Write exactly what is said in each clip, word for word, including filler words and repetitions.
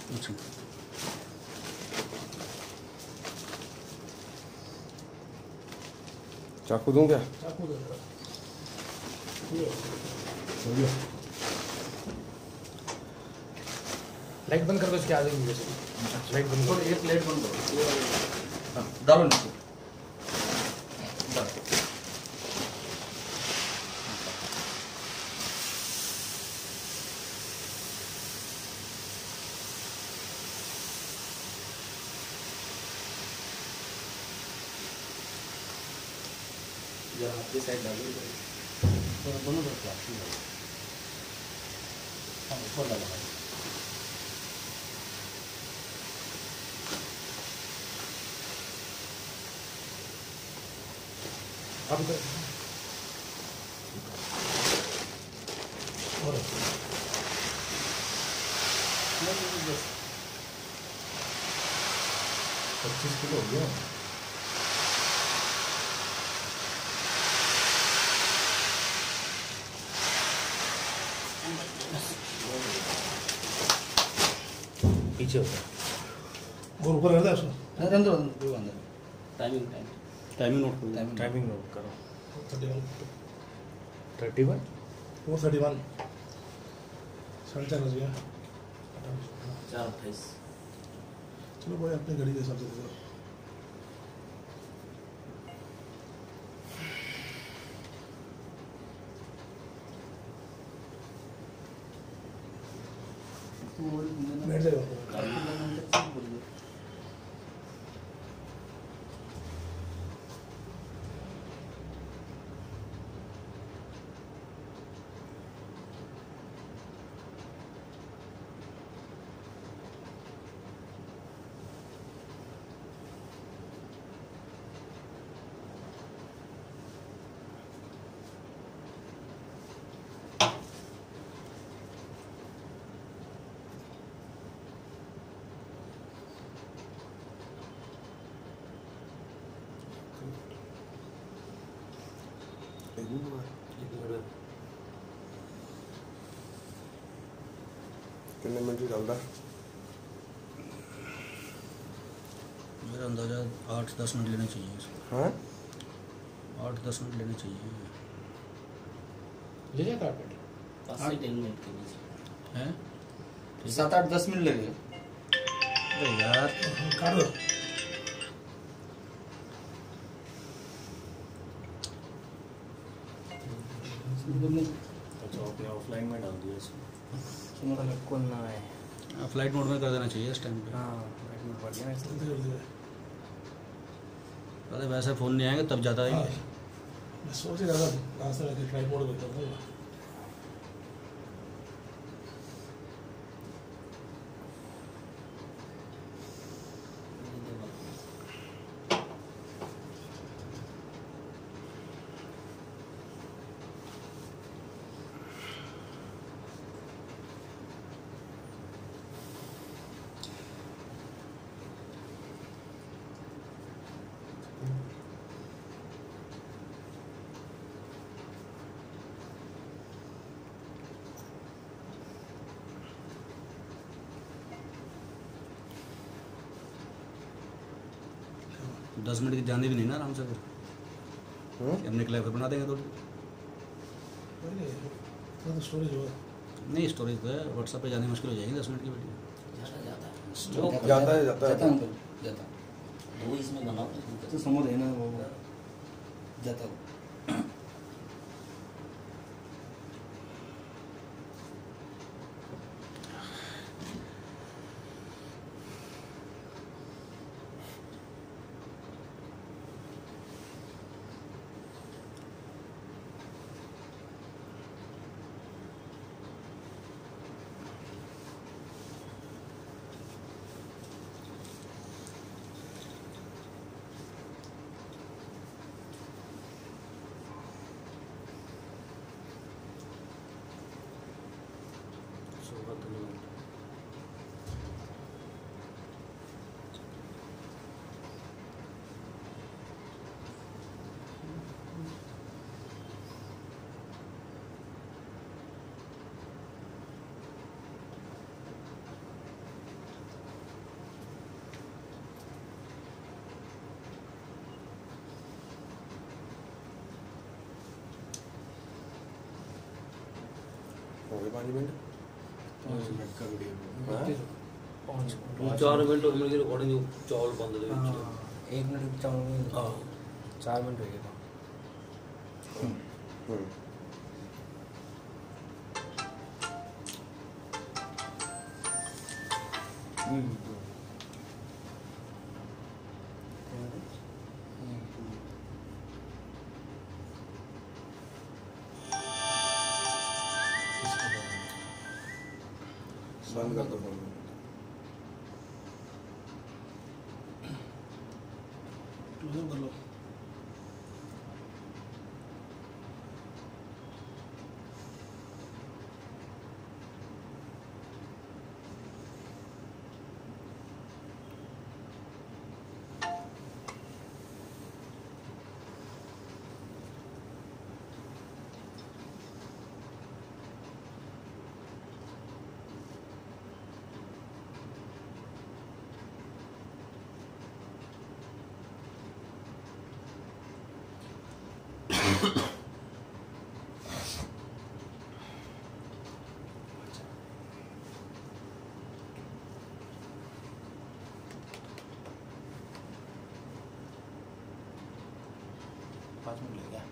अच्छा चाकू दूं क्या? चाकू दे दो। लाइट बंद कर दो, इसके आ जाएंगे जैसे। लाइट बंद करो, एक प्लेट बंद करो, डालो नीचे। आपकी साइड डालिए तो दोनों तरफ प्लास्टिक है। हाँ ऊपर लगा अब इधर और पच्चीस किलो हो गया। पीछे होता है और ऊपर रहता है उसको अंदर अंदर अंदर अंदर टाइमिंग टाइम टाइमिंग नोट करो टाइमिंग नोट करो। Thirty one thirty one four thirty one साढ़े चार बज गया। चार अट्ठाईस। चलो भाई अपनी घड़ी के हिसाब से दे दो। बैठ जाओ। कितने मिनट चलता है? मेरा अंदाजा आठ दस मिनट लेने चाहिए इसको। हाँ आठ दस मिनट लेने चाहिए। ले जाता है पाँच से टेन मिनट के बीच हैं। सात आठ दस मिनट लगेगा। अरे यार काट दो। अच्छा आपने ऑफलाइन में डाल दिया इसको। कौन ना है फ्लाइट मोड में कर देना चाहिए इस टाइम पे। हाँ फ्लाइट मोड बढ़ गया जल्दी कर दे। अरे वैसे फ़ोन नहीं आएंगे तब जाता हाँ, है। मैं सोच ही रहा था कहाँ से रखे फ्लाइट मोड करता हूँ। दस मिनट की जाने भी नहीं ना आराम से फिर। हम्म? हमने क्लैप बना देंगे थोड़ी। तो स्टोरेज होगा। नहीं स्टोरेज तो है, व्हाट्सएप पे जाने मुश्किल हो जाएगी दस मिनट की वीडियो। ज़्यादा ज़्यादा जाता है जाता जाता है अंकल जाता वो इसमें बनाओ तो समझ है ना वो जाता हूँ। पाँच मिनट पाँच मिनट का वीडियो हाँ? पाँच चार मिनट हो गए रिकॉर्डिंग चावल बंद दे हाँ एक मिनट चावल में हाँ चार मिनट हो गए हम्म बंद कर दो फोन क्लोजर कर लो पाँच मिनट लग गया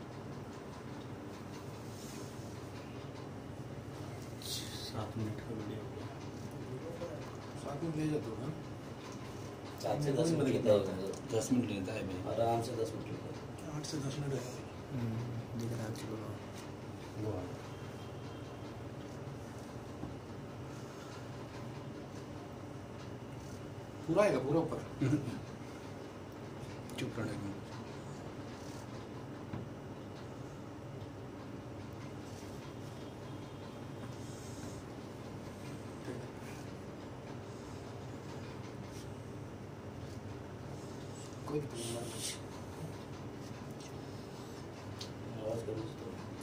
सात मिनट का वीडियो हो गया साथ में ले जाते हो ना सात से दस मिनट लेता है दस मिनट लेता है भाई आराम से दस मिनट लेता है आठ से दस मिनट है दिख रहा है चलो वो पूरा आएगा पूरा ऊपर चुप रहने को कोई दिक्कत नहीं आवाज करो उसको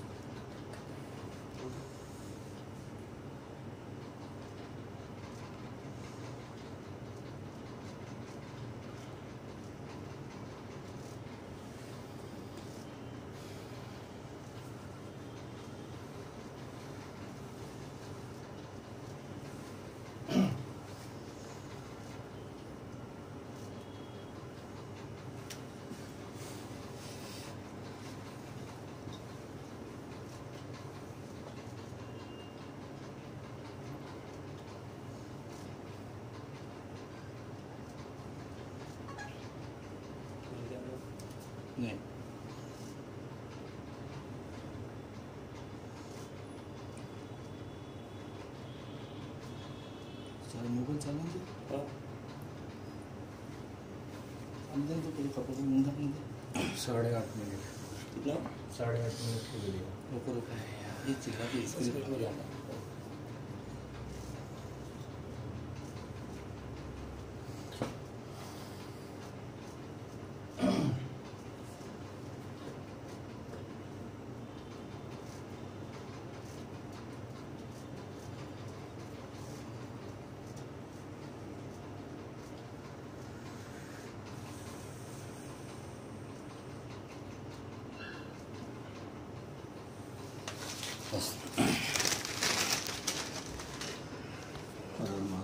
नहीं चलो मोबाइल चलेंगे हाँ अंदर तो कोई कपड़े अंदर अंदर साढ़े आठ मिनट कितना साढ़े आठ मिनट की वीडियो रुको रुको ये चिल्ला के स्क्रीन पर जाना बस